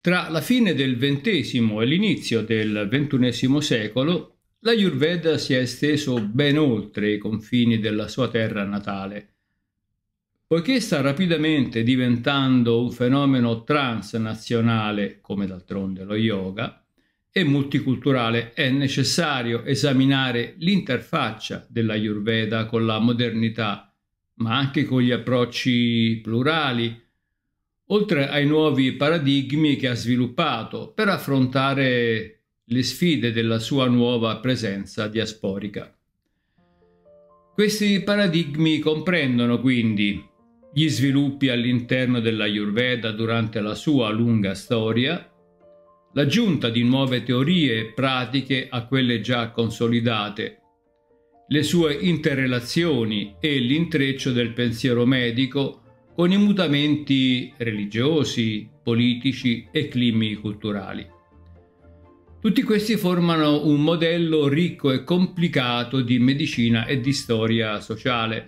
Tra la fine del XX e l'inizio del XXI secolo, l'Ayurveda si è esteso ben oltre i confini della sua terra natale. Poiché sta rapidamente diventando un fenomeno transnazionale, come d'altronde lo yoga, e multiculturale, è necessario esaminare l'interfaccia dell'Ayurveda con la modernità, ma anche con gli approcci plurali, oltre ai nuovi paradigmi che ha sviluppato per affrontare le sfide della sua nuova presenza diasporica. Questi paradigmi comprendono quindi gli sviluppi all'interno dell'Ayurveda durante la sua lunga storia, l'aggiunta di nuove teorie e pratiche a quelle già consolidate, le sue interrelazioni e l'intreccio del pensiero medico con i mutamenti religiosi, politici e climi culturali. Tutti questi formano un modello ricco e complicato di medicina e di storia sociale.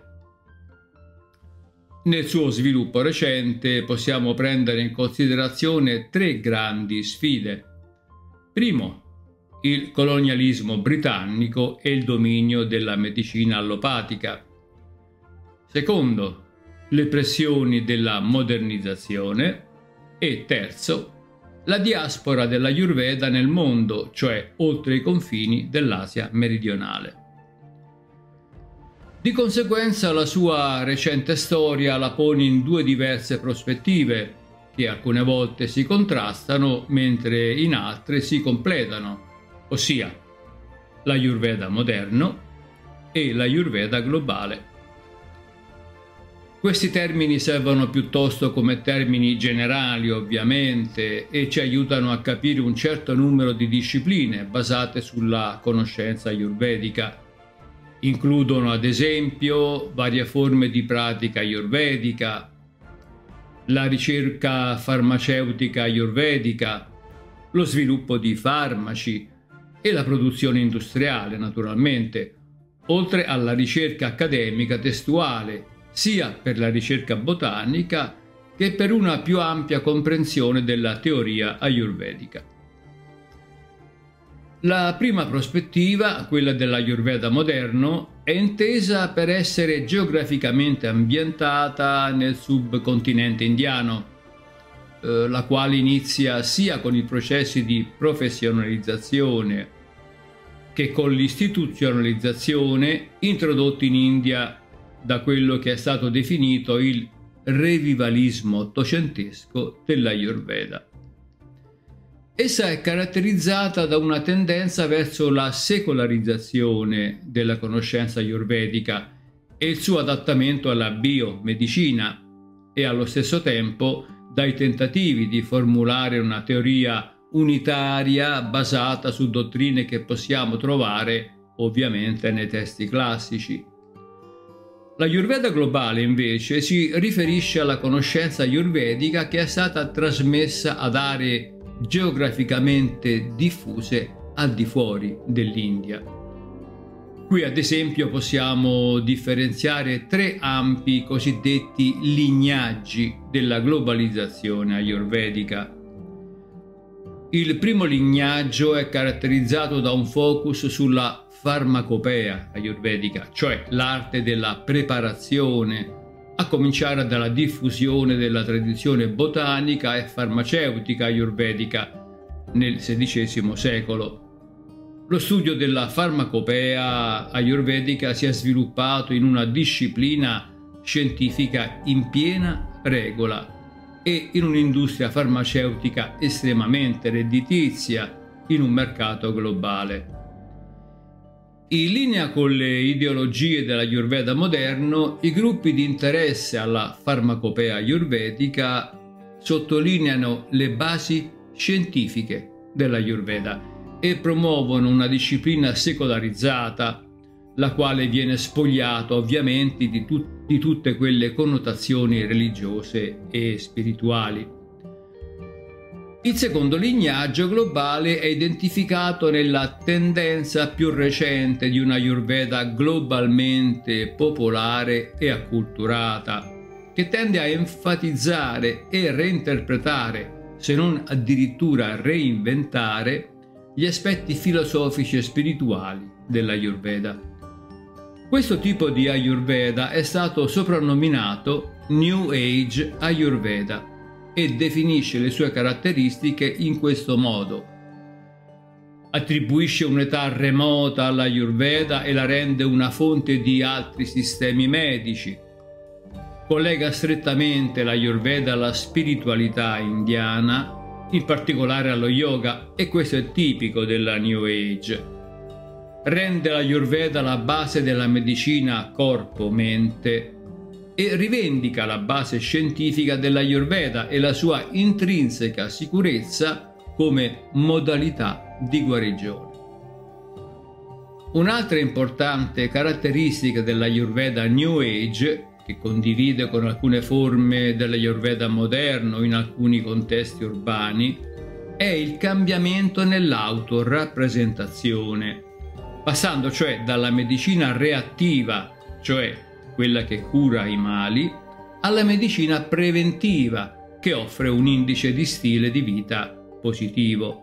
Nel suo sviluppo recente possiamo prendere in considerazione tre grandi sfide. Primo, il colonialismo britannico e il dominio della medicina allopatica. Secondo, le pressioni della modernizzazione e terzo, la diaspora dell'Ayurveda nel mondo, cioè oltre i confini dell'Asia meridionale. Di conseguenza la sua recente storia la pone in due diverse prospettive, che alcune volte si contrastano mentre in altre si completano, ossia l'Ayurveda moderno e l'Ayurveda globale. Questi termini servono piuttosto come termini generali, ovviamente, e ci aiutano a capire un certo numero di discipline basate sulla conoscenza ayurvedica. Includono, ad esempio, varie forme di pratica ayurvedica, la ricerca farmaceutica ayurvedica, lo sviluppo di farmaci e la produzione industriale, naturalmente, oltre alla ricerca accademica testuale, sia per la ricerca botanica che per una più ampia comprensione della teoria ayurvedica. La prima prospettiva, quella dell'Ayurveda moderno, è intesa per essere geograficamente ambientata nel subcontinente indiano, la quale inizia sia con i processi di professionalizzazione che con l'istituzionalizzazione introdotti in India da quello che è stato definito il revivalismo ottocentesco dell'Ayurveda. Essa è caratterizzata da una tendenza verso la secolarizzazione della conoscenza ayurvedica e il suo adattamento alla biomedicina e allo stesso tempo dai tentativi di formulare una teoria unitaria basata su dottrine che possiamo trovare ovviamente nei testi classici. L'Ayurveda globale invece si riferisce alla conoscenza ayurvedica che è stata trasmessa ad aree geograficamente diffuse al di fuori dell'India. Qui ad esempio possiamo differenziare tre ampi cosiddetti lignaggi della globalizzazione ayurvedica. Il primo lignaggio è caratterizzato da un focus sulla farmacopea ayurvedica, cioè l'arte della preparazione, a cominciare dalla diffusione della tradizione botanica e farmaceutica ayurvedica nel XVI secolo. Lo studio della farmacopea ayurvedica si è sviluppato in una disciplina scientifica in piena regola e in un'industria farmaceutica estremamente redditizia in un mercato globale. In linea con le ideologie dell'Ayurveda moderno, i gruppi di interesse alla farmacopea ayurvedica sottolineano le basi scientifiche dell'Ayurveda e promuovono una disciplina secolarizzata, la quale viene spogliata ovviamente di tutte quelle connotazioni religiose e spirituali. Il secondo lignaggio globale è identificato nella tendenza più recente di una Ayurveda globalmente popolare e acculturata, che tende a enfatizzare e reinterpretare se non addirittura reinventare gli aspetti filosofici e spirituali dell'Ayurveda. Questo tipo di Ayurveda è stato soprannominato New Age Ayurveda e definisce le sue caratteristiche in questo modo. Attribuisce un'età remota all'Ayurveda e la rende una fonte di altri sistemi medici. Collega strettamente l'Ayurveda alla spiritualità indiana, in particolare allo yoga, e questo è tipico della New Age. Rende l'Ayurveda la base della medicina corpo-mente e rivendica la base scientifica dell'Ayurveda e la sua intrinseca sicurezza come modalità di guarigione. Un'altra importante caratteristica dell'Ayurveda New Age, che condivide con alcune forme dell'Ayurveda moderno in alcuni contesti urbani, è il cambiamento nell'autorappresentazione, passando cioè dalla medicina reattiva, cioè quella che cura i mali, alla medicina preventiva, che offre un indice di stile di vita positivo.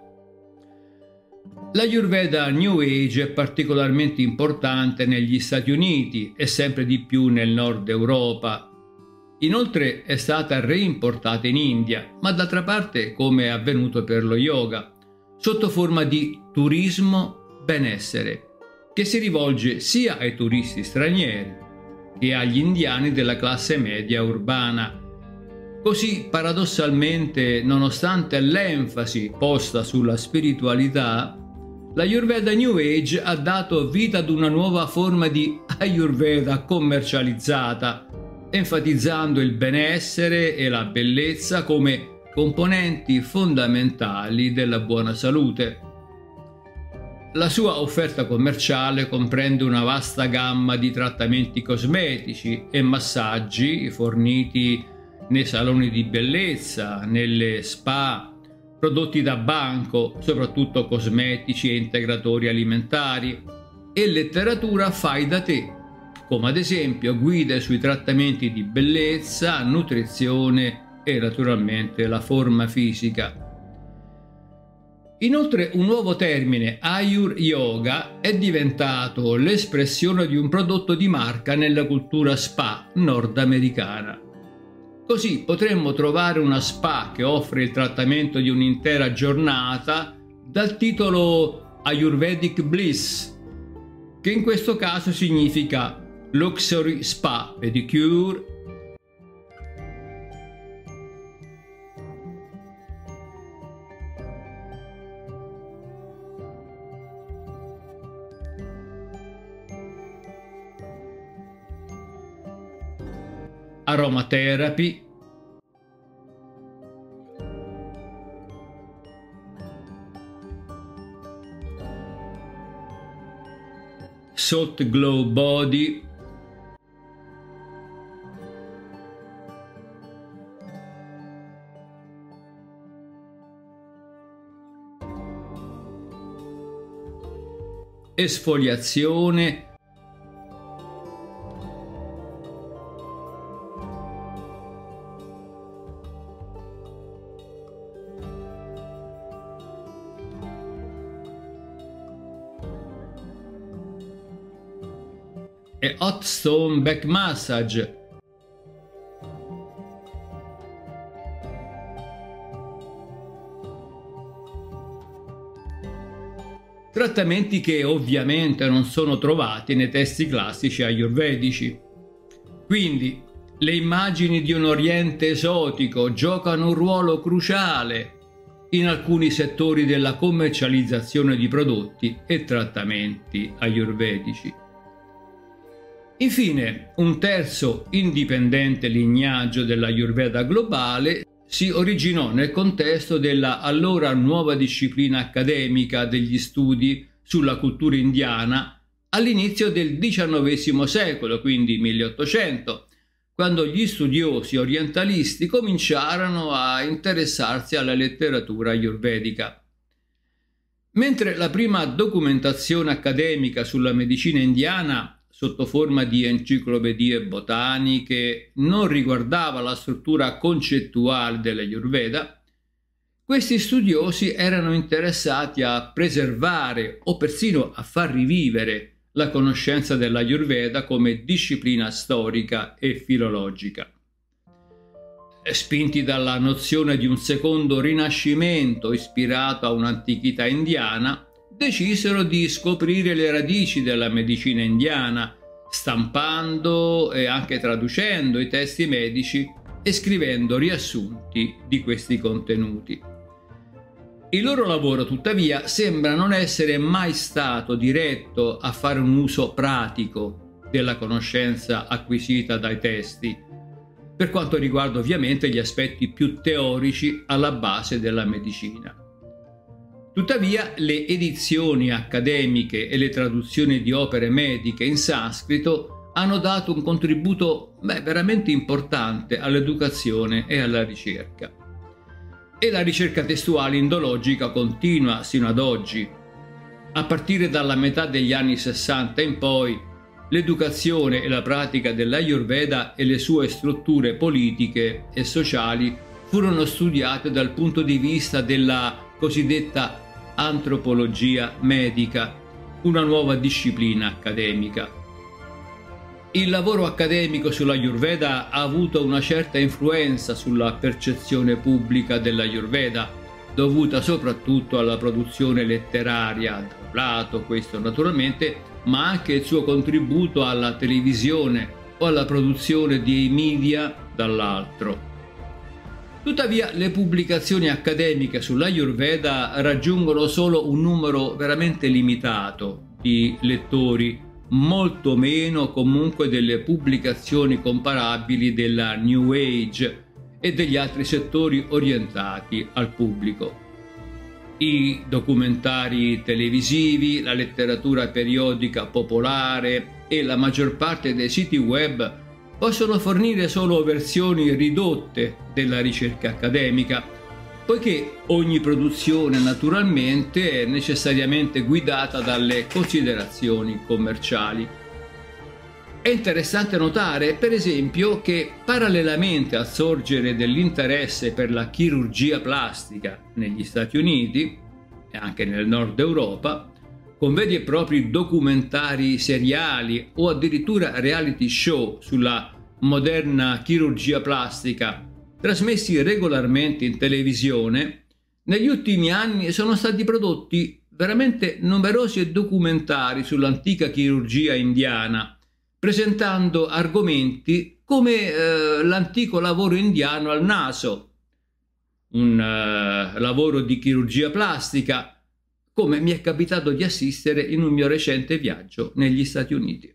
L'Ayurveda New Age è particolarmente importante negli Stati Uniti e sempre di più nel nord Europa. Inoltre è stata reimportata in India, ma d'altra parte, come è avvenuto per lo yoga, sotto forma di turismo benessere, che si rivolge sia ai turisti stranieri che agli indiani della classe media urbana. Così, paradossalmente, nonostante l'enfasi posta sulla spiritualità, l'Ayurveda New Age ha dato vita ad una nuova forma di Ayurveda commercializzata, enfatizzando il benessere e la bellezza come componenti fondamentali della buona salute. La sua offerta commerciale comprende una vasta gamma di trattamenti cosmetici e massaggi forniti nei saloni di bellezza, nelle spa, prodotti da banco, soprattutto cosmetici e integratori alimentari, e letteratura fai da te, come ad esempio guide sui trattamenti di bellezza, nutrizione e naturalmente la forma fisica. Inoltre un nuovo termine, Ayur Yoga, è diventato l'espressione di un prodotto di marca nella cultura spa nordamericana. Così potremmo trovare una spa che offre il trattamento di un'intera giornata dal titolo Ayurvedic Bliss, che in questo caso significa Luxury Spa Pedicure, aromatherapy, Salt Glow Body, esfoliazione, e Hot Stone Back Massage. Trattamenti che ovviamente non sono trovati nei testi classici ayurvedici. Quindi le immagini di un Oriente esotico giocano un ruolo cruciale in alcuni settori della commercializzazione di prodotti e trattamenti ayurvedici. Infine, un terzo indipendente lignaggio dell'Ayurveda globale si originò nel contesto della allora nuova disciplina accademica degli studi sulla cultura indiana all'inizio del XIX secolo, quindi 1800, quando gli studiosi orientalisti cominciarono a interessarsi alla letteratura ayurvedica. Mentre la prima documentazione accademica sulla medicina indiana sotto forma di enciclopedie botaniche non riguardava la struttura concettuale dell'Ayurveda, Questi studiosi erano interessati a preservare o persino a far rivivere la conoscenza dell'Ayurveda come disciplina storica e filologica. Spinti dalla nozione di un secondo rinascimento ispirato a un'antichità indiana, decisero di scoprire le radici della medicina indiana, stampando e anche traducendo i testi medici e scrivendo riassunti di questi contenuti. Il loro lavoro, tuttavia, sembra non essere mai stato diretto a fare un uso pratico della conoscenza acquisita dai testi, per quanto riguarda ovviamente gli aspetti più teorici alla base della medicina. Tuttavia, le edizioni accademiche e le traduzioni di opere mediche in sanscrito hanno dato un contributo veramente importante all'educazione e alla ricerca. E la ricerca testuale indologica continua sino ad oggi. A partire dalla metà degli anni 60 in poi, l'educazione e la pratica dell'Ayurveda e le sue strutture politiche e sociali furono studiate dal punto di vista della cosiddetta antropologia medica, una nuova disciplina accademica. Il lavoro accademico sull'Ayurveda ha avuto una certa influenza sulla percezione pubblica dell'Ayurveda, dovuta soprattutto alla produzione letteraria, da un lato questo naturalmente, ma anche il suo contributo alla televisione o alla produzione di media dall'altro. Tuttavia, le pubblicazioni accademiche sull'Ayurveda raggiungono solo un numero veramente limitato di lettori, molto meno comunque delle pubblicazioni comparabili della New Age e degli altri settori orientati al pubblico. I documentari televisivi, la letteratura periodica popolare e la maggior parte dei siti web possono fornire solo versioni ridotte della ricerca accademica, poiché ogni produzione naturalmente è necessariamente guidata dalle considerazioni commerciali. È interessante notare, per esempio, che parallelamente al sorgere dell'interesse per la chirurgia plastica negli Stati Uniti e anche nel nord Europa, con veri e propri documentari seriali o addirittura reality show sulla moderna chirurgia plastica trasmessi regolarmente in televisione, negli ultimi anni sono stati prodotti veramente numerosi documentari sull'antica chirurgia indiana, presentando argomenti come l'antico lavoro indiano al naso, un lavoro di chirurgia plastica, come mi è capitato di assistere in un mio recente viaggio negli Stati Uniti.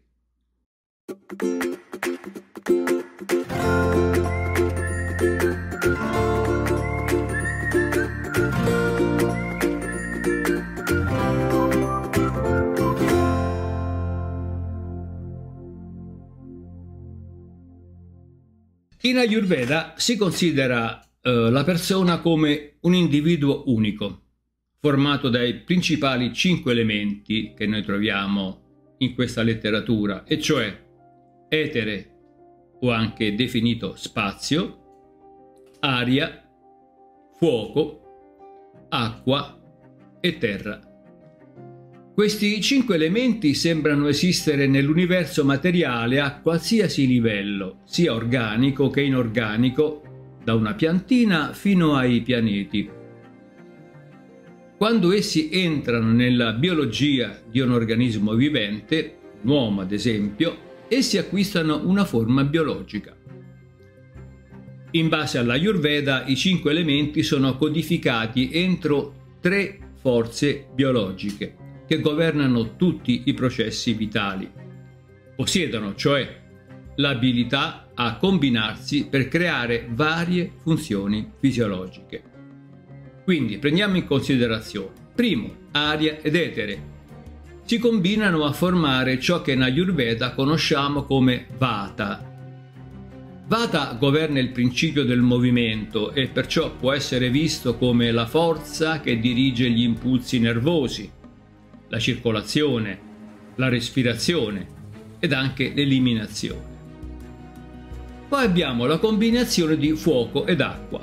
In Ayurveda si considera la persona come un individuo unico, formato dai principali 5 elementi che noi troviamo in questa letteratura, e cioè etere, o anche definito spazio, aria, fuoco, acqua e terra. Questi 5 elementi sembrano esistere nell'universo materiale a qualsiasi livello, sia organico che inorganico, da una piantina fino ai pianeti. Quando essi entrano nella biologia di un organismo vivente, un uomo ad esempio, essi acquistano una forma biologica. In base all'Ayurveda, i 5 elementi sono codificati entro 3 forze biologiche che governano tutti i processi vitali. Possiedono, cioè, l'abilità a combinarsi per creare varie funzioni fisiologiche. Quindi prendiamo in considerazione: primo, aria ed etere. Si combinano a formare ciò che in Ayurveda conosciamo come Vata. Vata governa il principio del movimento e perciò può essere visto come la forza che dirige gli impulsi nervosi, la circolazione, la respirazione ed anche l'eliminazione. Poi abbiamo la combinazione di fuoco ed acqua.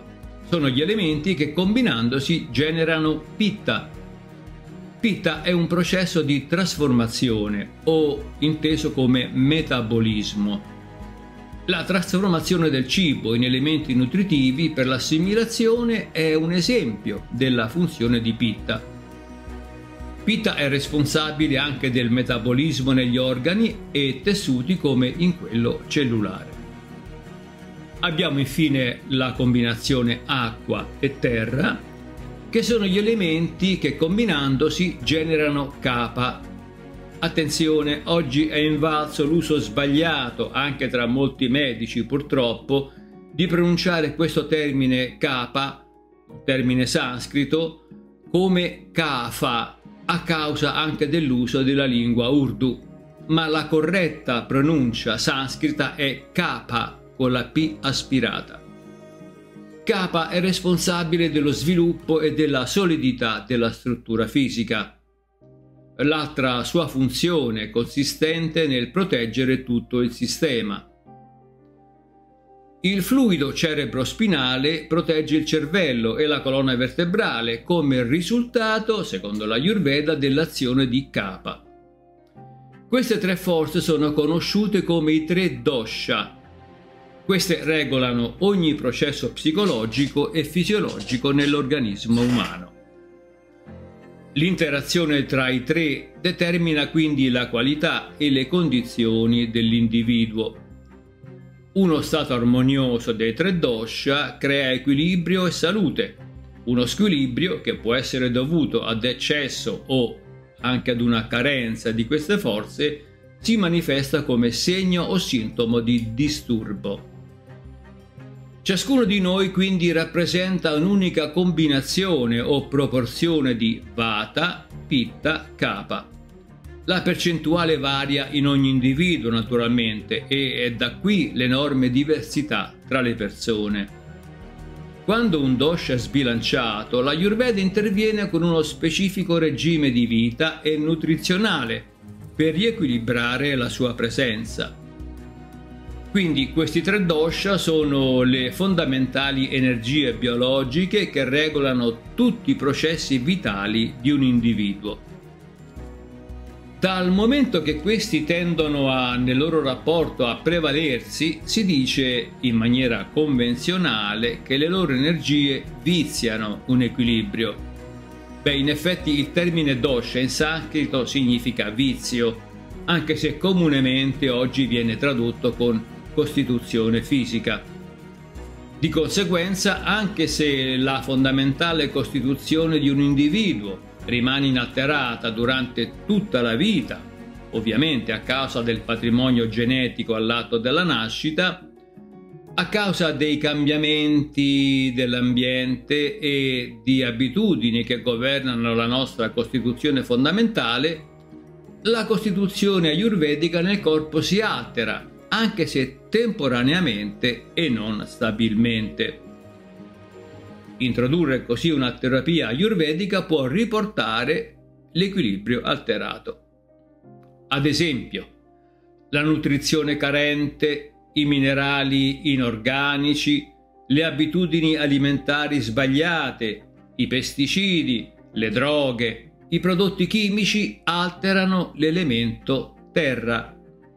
sono gli elementi che combinandosi generano pitta. Pitta è un processo di trasformazione o inteso come metabolismo. La trasformazione del cibo in elementi nutritivi per l'assimilazione è un esempio della funzione di pitta. Pitta è responsabile anche del metabolismo negli organi e tessuti come in quello cellulare. Abbiamo infine la combinazione acqua e terra, che sono gli elementi che combinandosi generano Kapha. Attenzione, oggi è invalso l'uso sbagliato, anche tra molti medici purtroppo, di pronunciare questo termine Kapha, un termine sanscrito, come Kapha, a causa anche dell'uso della lingua Urdu, ma la corretta pronuncia sanscrita è Kapha con la P aspirata. Kapha è responsabile dello sviluppo e della solidità della struttura fisica. L'altra sua funzione consistente nel proteggere tutto il sistema. Il fluido cerebrospinale protegge il cervello e la colonna vertebrale come risultato, secondo l'Ayurveda, dell'azione di Kapha. Queste tre forze sono conosciute come i tre dosha. Queste regolano ogni processo psicologico e fisiologico nell'organismo umano. L'interazione tra i tre determina quindi la qualità e le condizioni dell'individuo. Uno stato armonioso dei tre dosha crea equilibrio e salute. Uno squilibrio, che può essere dovuto ad eccesso o anche ad una carenza di queste forze, si manifesta come segno o sintomo di disturbo. Ciascuno di noi quindi rappresenta un'unica combinazione o proporzione di Vata, Pitta, Kapha. La percentuale varia in ogni individuo naturalmente e è da qui l'enorme diversità tra le persone. Quando un dosha è sbilanciato, l'Ayurveda interviene con uno specifico regime di vita e nutrizionale per riequilibrare la sua presenza. Quindi questi tre dosha sono le fondamentali energie biologiche che regolano tutti i processi vitali di un individuo. Dal momento che questi tendono nel loro rapporto a prevalersi, si dice in maniera convenzionale che le loro energie viziano un equilibrio. In effetti il termine dosha in sanscrito significa vizio, anche se comunemente oggi viene tradotto con costituzione fisica. Di conseguenza, anche se la fondamentale costituzione di un individuo rimane inalterata durante tutta la vita, ovviamente a causa del patrimonio genetico all'atto della nascita, a causa dei cambiamenti dell'ambiente e di abitudini che governano la nostra costituzione fondamentale, la costituzione ayurvedica nel corpo si altera, anche se temporaneamente e non stabilmente. Introdurre così una terapia ayurvedica può riportare l'equilibrio alterato. Ad esempio, la nutrizione carente, i minerali inorganici, le abitudini alimentari sbagliate, i pesticidi, le droghe, i prodotti chimici alterano l'elemento terra.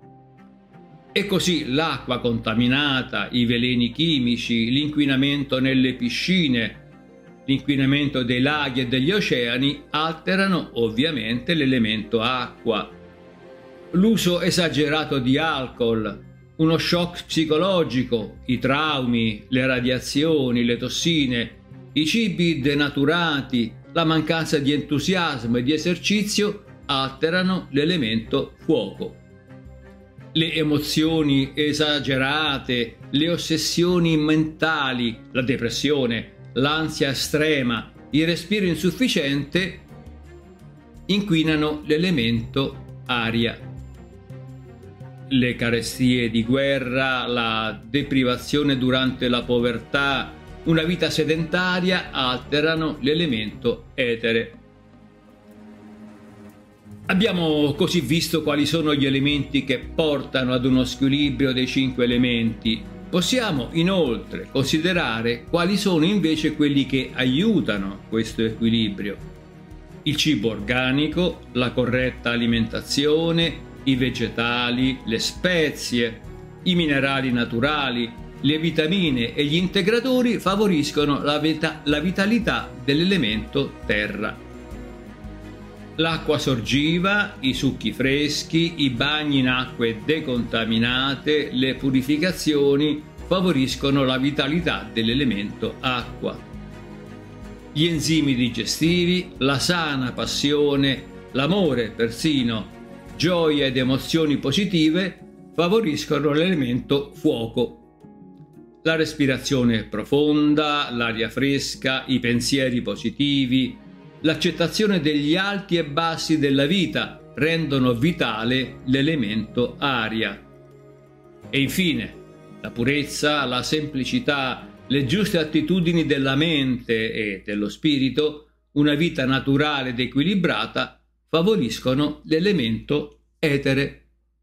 E così l'acqua contaminata, i veleni chimici, l'inquinamento nelle piscine, l'inquinamento dei laghi e degli oceani alterano ovviamente l'elemento acqua. L'uso esagerato di alcol, uno shock psicologico, i traumi, le radiazioni, le tossine, i cibi denaturati, la mancanza di entusiasmo e di esercizio alterano l'elemento fuoco. Le emozioni esagerate, le ossessioni mentali, la depressione, l'ansia estrema, il respiro insufficiente inquinano l'elemento aria. Le carestie di guerra, la deprivazione durante la povertà, una vita sedentaria alterano l'elemento etere. Abbiamo così visto quali sono gli elementi che portano ad uno squilibrio dei 5 elementi Possiamo inoltre considerare quali sono invece quelli che aiutano questo equilibrio: il cibo organico, la corretta alimentazione, i vegetali, le spezie, i minerali naturali, le vitamine e gli integratori favoriscono la vitalità dell'elemento terra. L'acqua sorgiva, i succhi freschi, i bagni in acque decontaminate, le purificazioni favoriscono la vitalità dell'elemento acqua. Gli enzimi digestivi, la sana passione, l'amore persino, gioia ed emozioni positive favoriscono l'elemento fuoco. La respirazione profonda, l'aria fresca, i pensieri positivi, l'accettazione degli alti e bassi della vita rendono vitale l'elemento aria. E infine, la purezza, la semplicità, le giuste attitudini della mente e dello spirito, una vita naturale ed equilibrata, favoriscono l'elemento etere.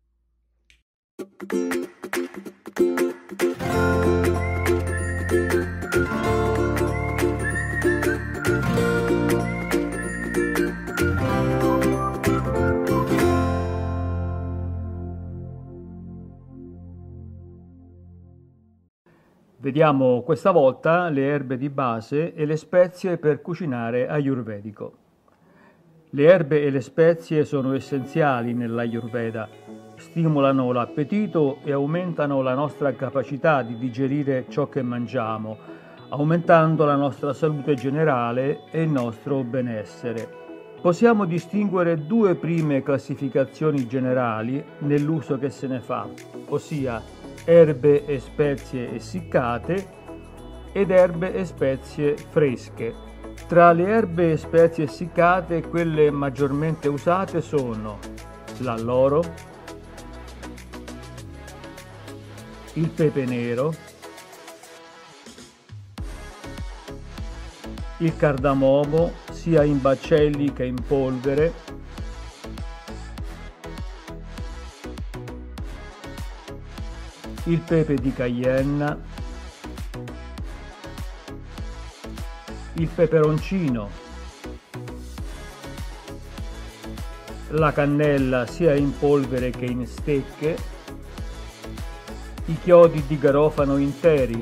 Vediamo questa volta le erbe di base e le spezie per cucinare ayurvedico. Le erbe e le spezie sono essenziali nell'Ayurveda, stimolano l'appetito e aumentano la nostra capacità di digerire ciò che mangiamo, aumentando la nostra salute generale e il nostro benessere. Possiamo distinguere due prime classificazioni generali nell'uso che se ne fa, ossia erbe e spezie essiccate ed erbe e spezie fresche. Tra le erbe e spezie essiccate, quelle maggiormente usate sono l'alloro, il pepe nero, il cardamomo sia in baccelli che in polvere, il pepe di Cayenne, il peperoncino, la cannella sia in polvere che in stecche, i chiodi di garofano interi,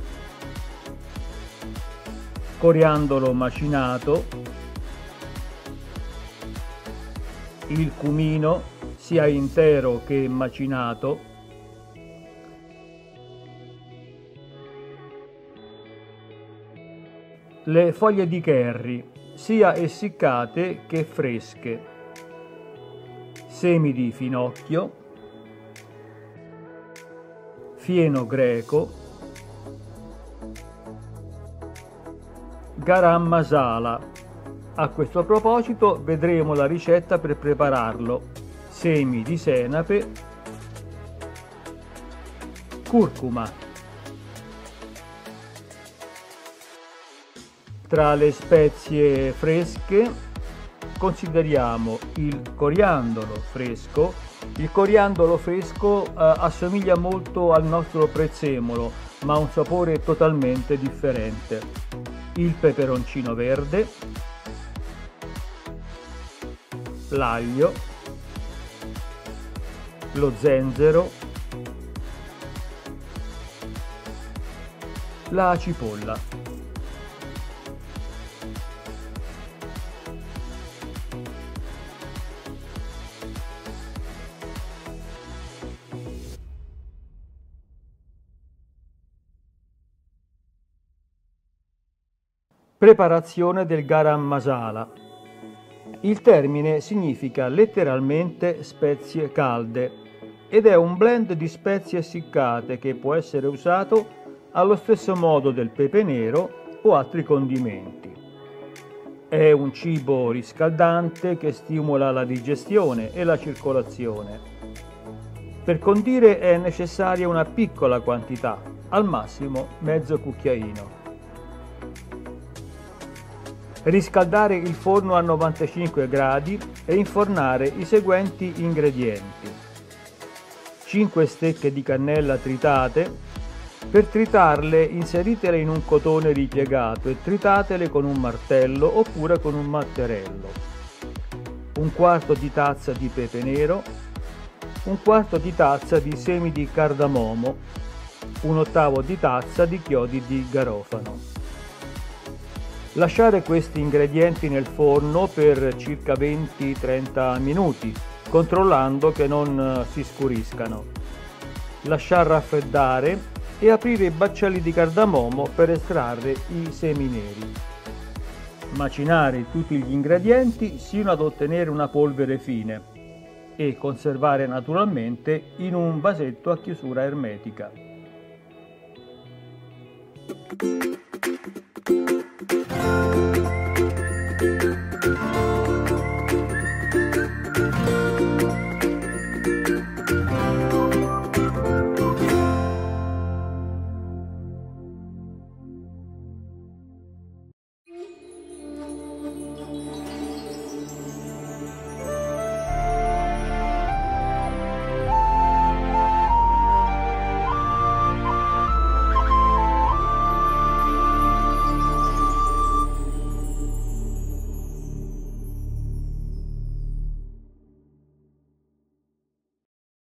coriandolo macinato, il cumino sia intero che macinato, le foglie di curry, sia essiccate che fresche, semi di finocchio, fieno greco, garam masala. A questo proposito vedremo la ricetta per prepararlo: semi di senape, curcuma. Tra le spezie fresche consideriamo il coriandolo fresco. Il coriandolo fresco assomiglia molto al nostro prezzemolo, ma ha un sapore totalmente differente. Il peperoncino verde, l'aglio, lo zenzero, la cipolla. Preparazione del garam masala. Il termine significa letteralmente spezie calde ed è un blend di spezie essiccate che può essere usato allo stesso modo del pepe nero o altri condimenti. È un cibo riscaldante che stimola la digestione e la circolazione. Per condire è necessaria una piccola quantità, al massimo mezzo cucchiaino. Riscaldare il forno a 95 gradi e infornare i seguenti ingredienti: 5 stecche di cannella tritate, Per tritarle, inseritele in un cotone ripiegato e tritatele con un martello oppure con un matterello. Un quarto di tazza di pepe nero, un quarto di tazza di semi di cardamomo, un ottavo di tazza di chiodi di garofano. Lasciare questi ingredienti nel forno per circa 20-30 minuti, controllando che non si scuriscano. Lasciar raffreddare e aprire i baccelli di cardamomo per estrarre i semi neri. Macinare tutti gli ingredienti sino ad ottenere una polvere fine e conservare naturalmente in un vasetto a chiusura ermetica.